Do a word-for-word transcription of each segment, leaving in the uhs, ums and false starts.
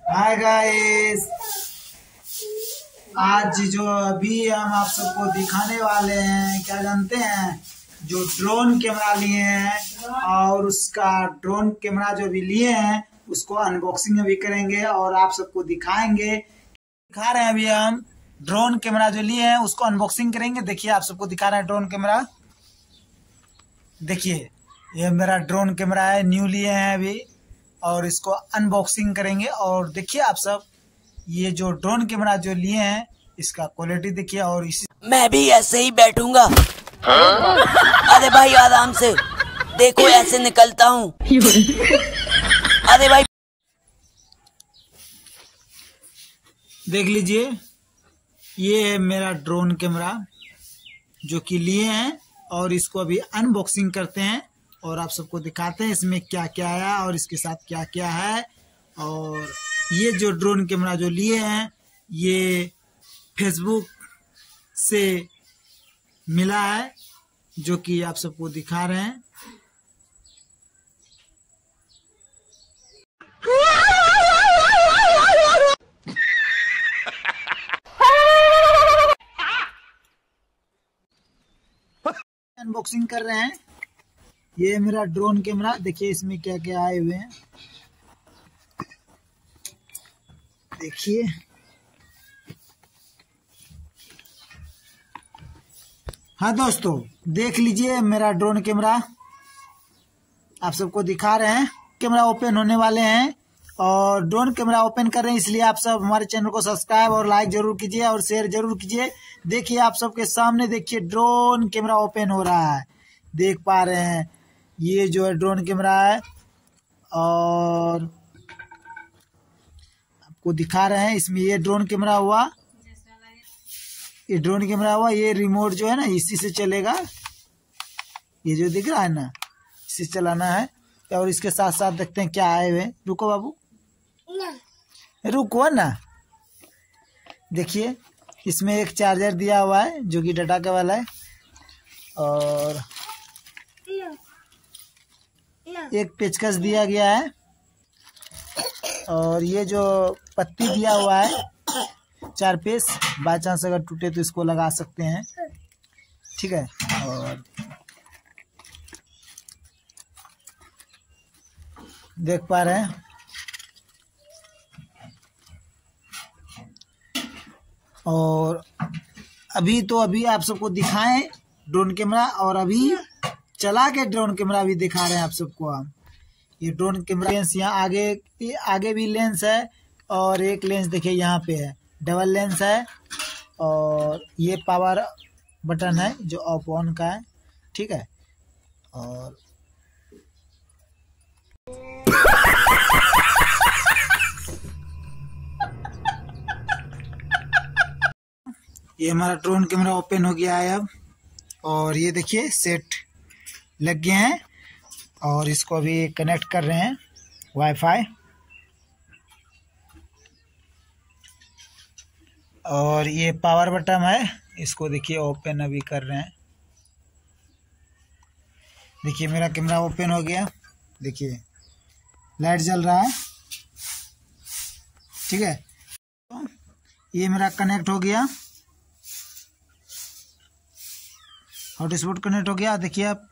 Hi guys, आज जो अभी हम आप सबको दिखाने वाले हैं, क्या जानते हैं, जो ड्रोन कैमरा लिए हैं और उसका ड्रोन कैमरा जो भी लिए हैं उसको अनबॉक्सिंग भी करेंगे और आप सबको दिखाएंगे। दिखा रहे हैं अभी हम ड्रोन कैमरा जो लिए हैं उसको अनबॉक्सिंग करेंगे। देखिए आप सबको दिखा रहे हैं ड्रोन कैमरा। देखिए ये मेरा ड्रोन कैमरा है, न्यू लिए हैं अभी और इसको अनबॉक्सिंग करेंगे। और देखिए आप सब, ये जो ड्रोन कैमरा जो लिए हैं इसका क्वालिटी देखिए। और इसी मैं भी ऐसे ही बैठूंगा। अरे भाई आराम से देखो, ऐसे निकलता हूँ। अरे भाई देख लीजिए, ये है मेरा ड्रोन कैमरा जो कि लिए हैं और इसको अभी अनबॉक्सिंग करते हैं और आप सबको दिखाते हैं इसमें क्या क्या है और इसके साथ क्या क्या है। और ये जो ड्रोन कैमरा जो लिए हैं ये फेसबुक से मिला है, जो कि आप सबको दिखा रहे हैं। अनबॉक्सिंग कर रहे हैं। ये मेरा ड्रोन कैमरा, देखिए इसमें क्या क्या आए हुए हैं। देखिए हाँ दोस्तों, देख लीजिए मेरा ड्रोन कैमरा आप सबको दिखा रहे हैं। कैमरा ओपन होने वाले हैं और ड्रोन कैमरा ओपन कर रहे हैं, इसलिए आप सब हमारे चैनल को सब्सक्राइब और लाइक जरूर कीजिए और शेयर जरूर कीजिए। देखिए आप सबके सामने देखिए ड्रोन कैमरा ओपन हो रहा है, देख पा रहे हैं। ये जो है ड्रोन कैमरा है और आपको दिखा रहे हैं। इसमें ये ड्रोन कैमरा हुआ, ये ड्रोन कैमरा हुआ, ये रिमोट जो है ना इसी से चलेगा। ये जो दिख रहा है ना इसी से चलाना है। और इसके साथ साथ देखते हैं क्या आए हुए। रुको बाबू, रुको ना। देखिए इसमें एक चार्जर दिया हुआ है जो कि डाटा का वाला है और एक पेचकस दिया गया है और ये जो पत्ती दिया हुआ है चार पीस, बाई चांस अगर टूटे तो इसको लगा सकते हैं, ठीक है। और देख पा रहे हैं और अभी तो अभी आप सबको दिखाएं ड्रोन कैमरा और अभी चला के ड्रोन कैमरा भी दिखा रहे हैं आप सबको हम। ये ड्रोन कैमरा लेंस यहाँ आगे आगे भी लेंस है और एक लेंस देखिए यहाँ पे है, डबल लेंस है। और ये पावर बटन है जो ऑफ ऑन का है, ठीक है। और ये हमारा ड्रोन कैमरा ओपन हो गया है अब। और ये देखिए सेट लग गए हैं और इसको अभी कनेक्ट कर रहे हैं वाईफाई। और ये पावर बटन है, इसको देखिए ओपन अभी कर रहे हैं। देखिए मेरा कैमरा ओपन हो गया, देखिए लाइट जल रहा है, ठीक है। तो ये मेरा कनेक्ट हो गया, हॉटस्पॉट कनेक्ट हो गया। देखिए आप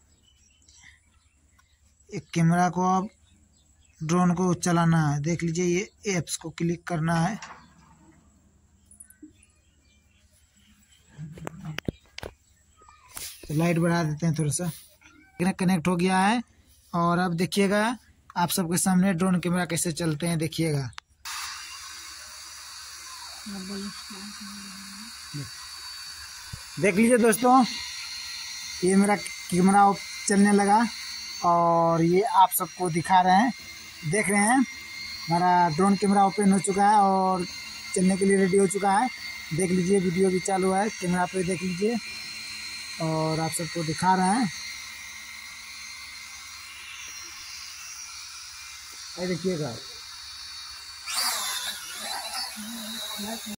एक कैमरा को अब ड्रोन को चलाना है, देख लीजिए ये एप्स को क्लिक करना है। तो लाइट बढ़ा देते हैं थोड़ा सा। कनेक्ट हो गया है और अब देखिएगा आप सबके सामने ड्रोन कैमरा कैसे चलते हैं, देखिएगा। देख लीजिए दोस्तों, ये मेरा कैमरा चलने लगा और ये आप सबको दिखा रहे हैं। देख रहे हैं हमारा ड्रोन कैमरा ओपन हो चुका है और चलने के लिए रेडी हो चुका है। देख लीजिए वीडियो भी चालू है कैमरा पे, देख लीजिए और आप सबको दिखा रहे हैं। ये देखिएगा।